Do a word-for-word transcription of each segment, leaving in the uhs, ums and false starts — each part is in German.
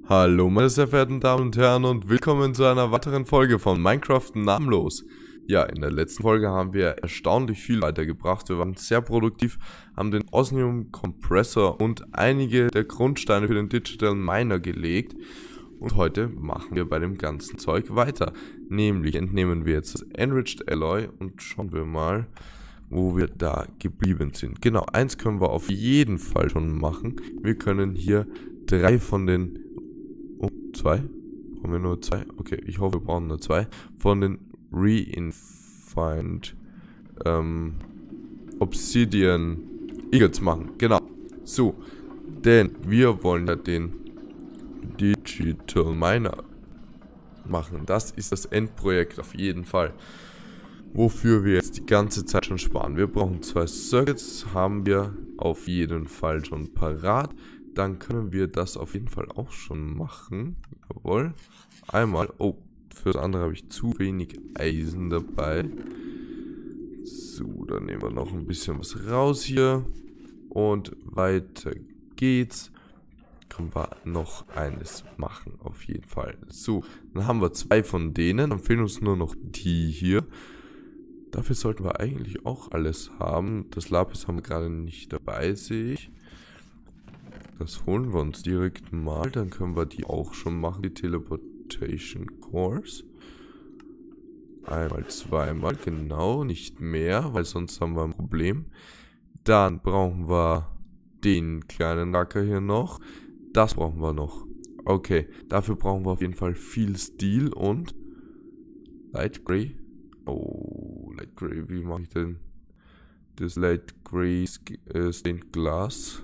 Hallo meine sehr verehrten Damen und Herren und willkommen zu einer weiteren Folge von Minecraft Namenlos. Ja, in der letzten Folge haben wir erstaunlich viel weitergebracht. Wir waren sehr produktiv, haben den Osmium Compressor und einige der Grundsteine für den Digital Miner gelegt. Und heute machen wir bei dem ganzen Zeug weiter. Nämlich entnehmen wir jetzt das Enriched Alloy und schauen wir mal, wo wir da geblieben sind. Genau, eins können wir auf jeden Fall schon machen. Wir können hier drei von den... Oh, zwei? Brauchen wir nur zwei? Okay, ich hoffe, wir brauchen nur zwei. Von den Reinfined ähm, Obsidian Ingots machen. Genau. So. Denn wir wollen ja den Digital Miner machen. Das ist das Endprojekt auf jeden Fall. Wofür wir jetzt die ganze Zeit schon sparen. Wir brauchen zwei Circuits. Haben wir auf jeden Fall schon parat. Dann können wir das auf jeden Fall auch schon machen. Jawohl. Einmal. Oh, für das andere habe ich zu wenig Eisen dabei. So, dann nehmen wir noch ein bisschen was raus hier. Und weiter geht's. Können wir noch eines machen, auf jeden Fall. So, dann haben wir zwei von denen. Dann fehlen uns nur noch die hier. Dafür sollten wir eigentlich auch alles haben. Das Lapis haben wir gerade nicht dabei, sehe ich. Das holen wir uns direkt mal. Dann können wir die auch schon machen, die Teleportation Cores. Einmal, zweimal, genau, nicht mehr, weil sonst haben wir ein Problem. Dann brauchen wir den kleinen Lacker hier noch. Das brauchen wir noch. Okay, dafür brauchen wir auf jeden Fall viel Steel und Light Gray. Oh, Light Gray, wie mache ich denn das Light Gray äh, Stained Glass?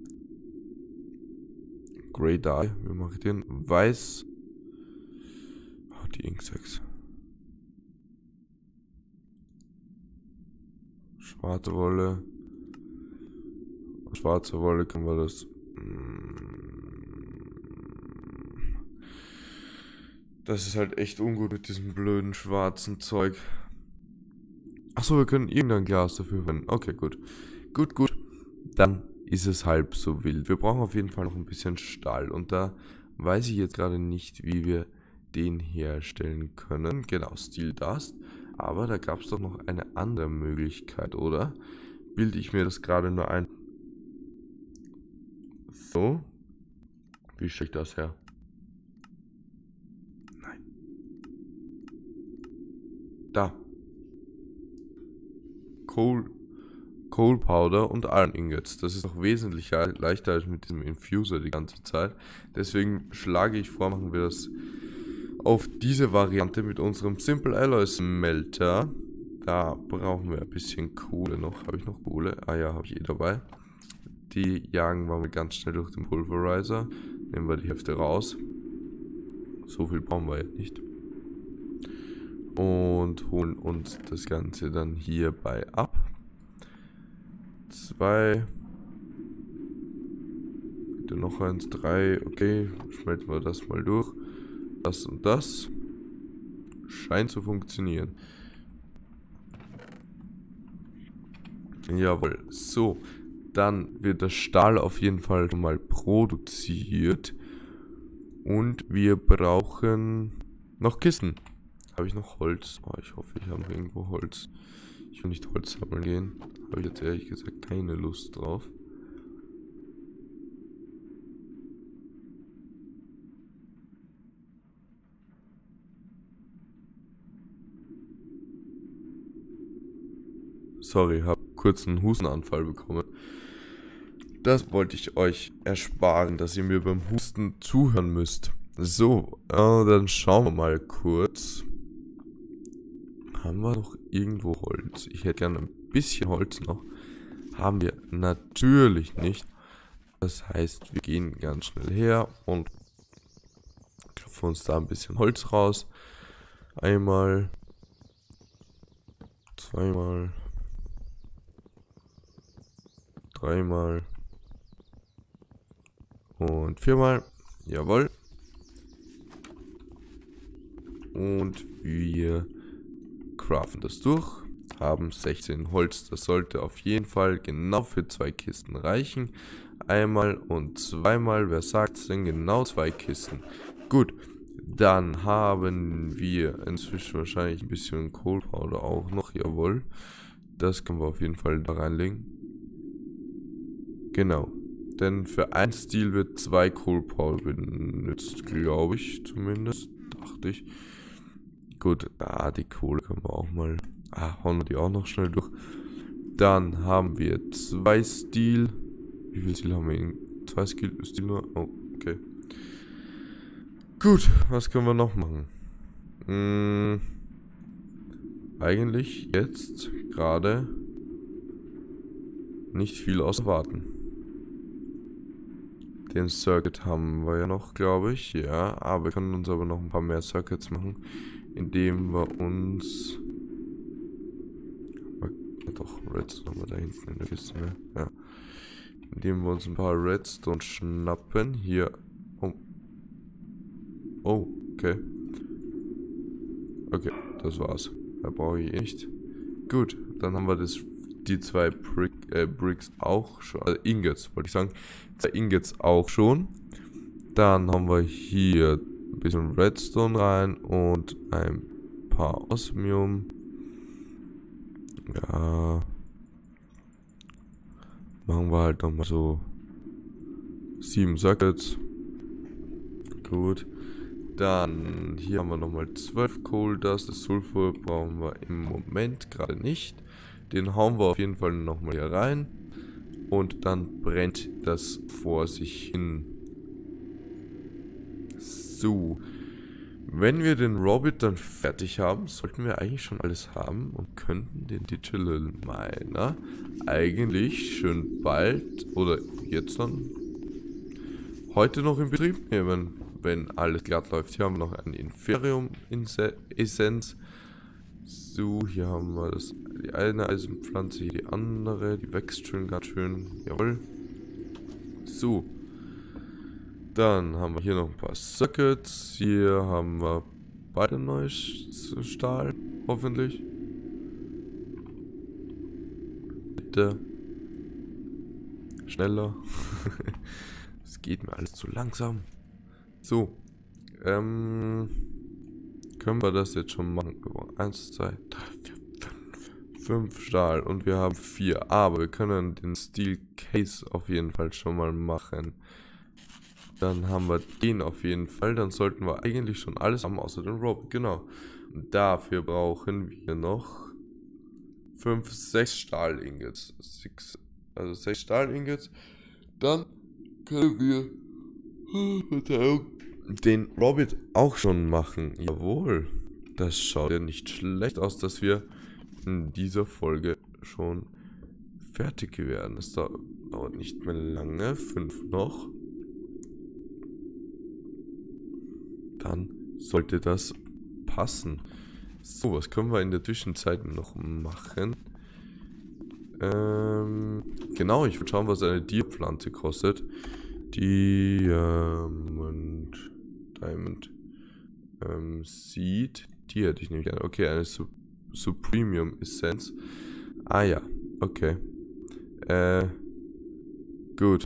Grey Dye, wie mache ich den? Weiß. Oh, die Inksacks. Schwarze Wolle. Schwarze Wolle können wir das. Das ist halt echt ungut mit diesem blöden schwarzen Zeug. Achso, wir können irgendein Glas dafür verwenden. Okay, gut. Gut, gut. Dann ist es halb so wild. Wir brauchen auf jeden Fall noch ein bisschen Stahl. Und da weiß ich jetzt gerade nicht, wie wir den herstellen können. Genau, Steel Dust. Aber da gab es doch noch eine andere Möglichkeit, oder? Bilde ich mir das gerade nur ein. So. Wie stelle ich das her? Nein. Da. Coal. Coal Powder und Iron Ingots. Das ist noch wesentlich leichter als mit diesem Infuser die ganze Zeit. Deswegen schlage ich vor, machen wir das auf diese Variante mit unserem Simple Alloy Smelter. Da brauchen wir ein bisschen Kohle noch. Habe ich noch Kohle? Ah ja, habe ich eh dabei. Die jagen wir mal ganz schnell durch den Pulverizer. Nehmen wir die Hälfte raus. So viel brauchen wir ja nicht. Und holen uns das Ganze dann hierbei ab. Zwei. Bitte noch eins, drei. Okay, schmelzen wir das mal durch. Das und das. Scheint zu funktionieren. Jawohl. So. Dann wird der Stahl auf jeden Fall schon mal produziert. Und wir brauchen noch Kisten. Habe ich noch Holz? Oh, ich hoffe, ich habe noch irgendwo Holz. Ich will nicht Holz sammeln gehen. Habe ich jetzt ehrlich gesagt keine Lust drauf. Sorry, habe kurz einen Hustenanfall bekommen. Das wollte ich euch ersparen, dass ihr mir beim Husten zuhören müsst. So, äh, dann schauen wir mal kurz. Haben wir noch irgendwo Holz? Ich hätte gerne ein bisschen Holz noch. Haben wir natürlich nicht. Das heißt, wir gehen ganz schnell her und klopfen uns da ein bisschen Holz raus. Einmal. Zweimal. Dreimal. Und viermal. Jawohl. Und wir craften das durch. Haben sechzehn Holz. Das sollte auf jeden Fall genau für zwei Kisten reichen. einmal und zweimal. Wer sagt es denn? Genau zwei Kisten. Gut, dann haben wir inzwischen wahrscheinlich ein bisschen Coal Powder auch noch. Jawohl, das können wir auf jeden Fall da reinlegen. Genau, denn für ein Steel wird zwei Coal Powder benutzt, glaube ich zumindest. Dachte ich. Gut, ah, die Kohle können wir auch mal... Ah, hauen wir die auch noch schnell durch. Dann haben wir zwei Steel. Wie viel Steel haben wir? In zwei Steel, Steel nur? Oh, okay. Gut, was können wir noch machen? Hm, eigentlich jetzt gerade nicht viel außer warten. Den Circuit haben wir ja noch, glaube ich. Ja, aber wir können uns aber noch ein paar mehr Circuits machen, indem wir uns... Doch, Redstone haben wir da hinten in der Kiste, ne? Ja. Indem wir uns ein paar Redstone schnappen. Hier. Oh. Oh, okay. Okay, das war's. Da brauche ich eh nicht. Gut, dann haben wir das, die zwei Brick, äh, Bricks auch schon. Also Ingots, wollte ich sagen. Zwei Ingots auch schon. Dann haben wir hier ein bisschen Redstone rein und ein paar Osmium. Ja. Machen wir halt nochmal so sieben Sockets. Gut. Dann hier haben wir nochmal zwölf Coal Dust. Das Sulfur brauchen wir im Moment gerade nicht. Den hauen wir auf jeden Fall nochmal hier rein. Und dann brennt das vor sich hin. So. Wenn wir den Robot dann fertig haben, sollten wir eigentlich schon alles haben und könnten den Digital Miner eigentlich schön bald oder jetzt dann heute noch in Betrieb nehmen, wenn alles glatt läuft. Hier haben wir noch ein Inferium-Essenz. So, hier haben wir das, die eine Eisenpflanze, hier die andere, die wächst schön, ganz schön. Jawohl. So. Dann haben wir hier noch ein paar Sockets. Hier haben wir beide neues Stahl, hoffentlich. Bitte. Schneller. Es geht mir alles zu langsam. So. Ähm. Können wir das jetzt schon machen? Eins, zwei, drei, vier, fünf. Fünf Stahl. Und wir haben vier. Aber wir können den Steel Case auf jeden Fall schon mal machen. Dann haben wir den auf jeden Fall. Dann sollten wir eigentlich schon alles haben, außer den Robot. Genau. Und dafür brauchen wir noch fünf, sechs Stahl-Ingots. Also sechs Stahl-Ingots. Dann können wir den Robot auch schon machen. Jawohl. Das schaut ja nicht schlecht aus, dass wir in dieser Folge schon fertig werden. Das dauert nicht mehr lange. Fünf noch. Dann sollte das passen. So, was können wir in der Zwischenzeit noch machen? Ähm, genau, ich würde schauen, was eine Dierpflanze kostet. Diamond, Diamond, ähm, Seed. Die hätte ich nämlich gerne. Okay, eine Su Supremium Essenz. Ah ja, okay. Äh, gut.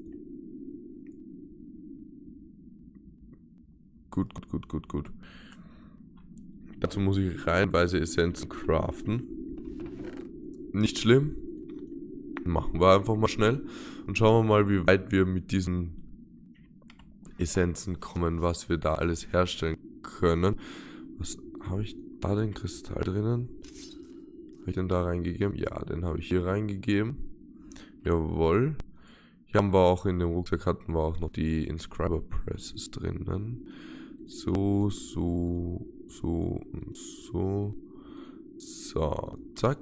Gut, gut, gut, gut, gut. Dazu muss ich reihenweise Essenzen craften. Nicht schlimm. Machen wir einfach mal schnell. Und schauen wir mal, wie weit wir mit diesen Essenzen kommen, was wir da alles herstellen können. Was habe ich da, den Kristall drinnen? Habe ich den da reingegeben? Ja, den habe ich hier reingegeben. Jawohl. Hier haben wir auch in dem Rucksack hatten wir auch noch die Inscriber Presses drinnen. So, so, so und so. So, zack.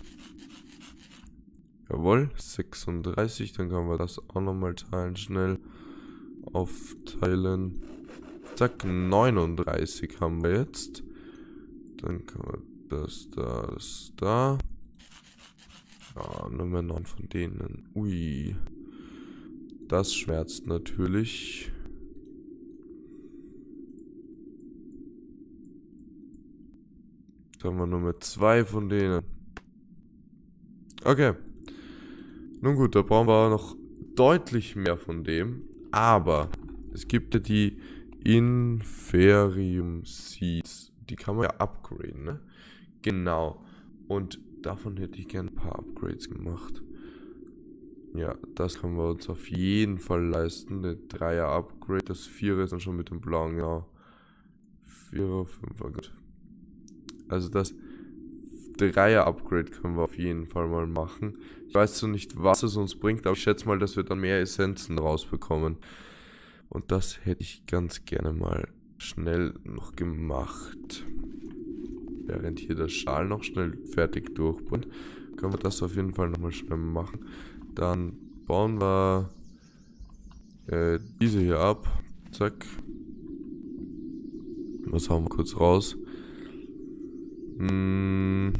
Jawohl, sechsunddreißig. Dann können wir das auch nochmal teilen, schnell aufteilen. Zack, neununddreißig haben wir jetzt. Dann können wir das da, das da. Ja, Nummer neun von denen. Ui. Das schmerzt natürlich. Dann haben wir Nummer zwei von denen. Okay. Nun gut, da brauchen wir noch deutlich mehr von dem, aber es gibt ja die Inferium Seeds. Die kann man ja upgraden, ne? Genau. Und davon hätte ich gerne ein paar Upgrades gemacht. Ja, das können wir uns auf jeden Fall leisten. Der Dreier-Upgrade, das Vierer ist dann schon mit dem blauen, ja. Vierer, Fünfer, gut. Also das Dreier-Upgrade können wir auf jeden Fall mal machen. Ich weiß so nicht, was es uns bringt, aber ich schätze mal, dass wir dann mehr Essenzen rausbekommen. Und das hätte ich ganz gerne mal schnell noch gemacht. Während hier der Schal noch schnell fertig durchbrennt, können wir das auf jeden Fall nochmal schnell machen. Dann bauen wir äh, diese hier ab. Zack. Das hauen wir kurz raus. Hm.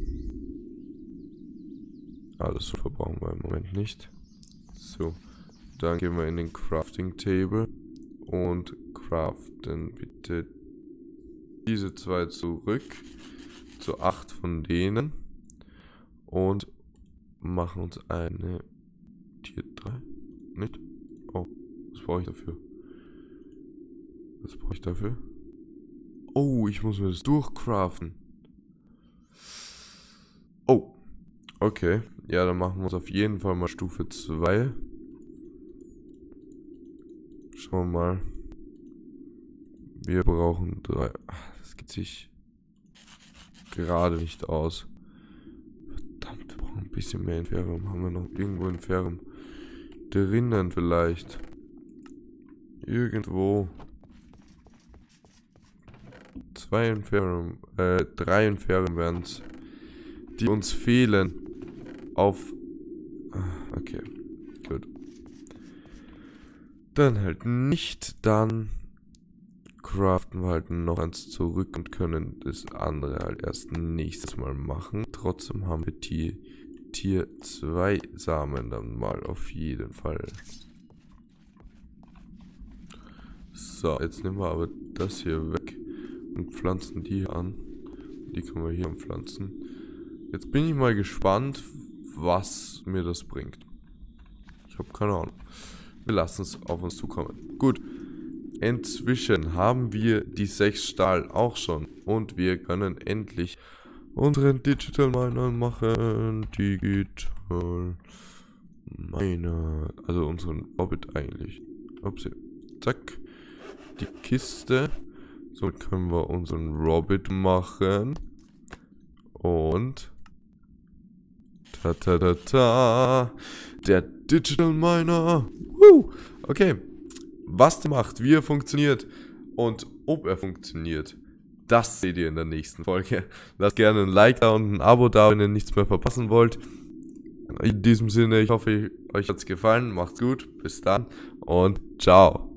Ah, das verbrauchen wir im Moment nicht. So. Dann gehen wir in den Crafting Table und craften bitte diese zwei zurück zu acht von denen und machen uns eine Tier drei. Nicht? Oh, was brauche ich dafür? Was brauche ich dafür? Oh, ich muss mir das durchcraften. Oh, okay. Ja, dann machen wir uns auf jeden Fall mal Stufe zwei. Schauen wir mal. Wir brauchen drei. Das geht sich gerade nicht aus. Verdammt, wir brauchen ein bisschen mehr Inferium. Haben wir noch irgendwo Inferium drinnen vielleicht? Irgendwo. Zwei Inferium, äh, drei Inferium werden es, die uns fehlen. Auf. Okay, gut. Dann halt nicht, dann craften wir halt noch eins zurück und können das andere halt erst nächstes Mal machen. Trotzdem haben wir die Tier zwei Samen dann mal auf jeden Fall. So, jetzt nehmen wir aber das hier weg und pflanzen die hier an. Die können wir hier anpflanzen. Jetzt bin ich mal gespannt, was mir das bringt. Ich habe keine Ahnung. Wir lassen es auf uns zukommen. Gut. Inzwischen haben wir die sechs Stahl auch schon. Und wir können endlich unseren Digital Miner machen. Digital Miner. Also unseren Orbit eigentlich. Upsi. Zack. Die Kiste. Somit können wir unseren Robit machen. Und ta ta ta ta. Der Digital Miner. Woo. Okay. Was der macht, wie er funktioniert und ob er funktioniert, das seht ihr in der nächsten Folge. Lasst gerne ein Like da und ein Abo da, wenn ihr nichts mehr verpassen wollt. In diesem Sinne, ich hoffe, euch hat es gefallen. Macht's gut. Bis dann und ciao.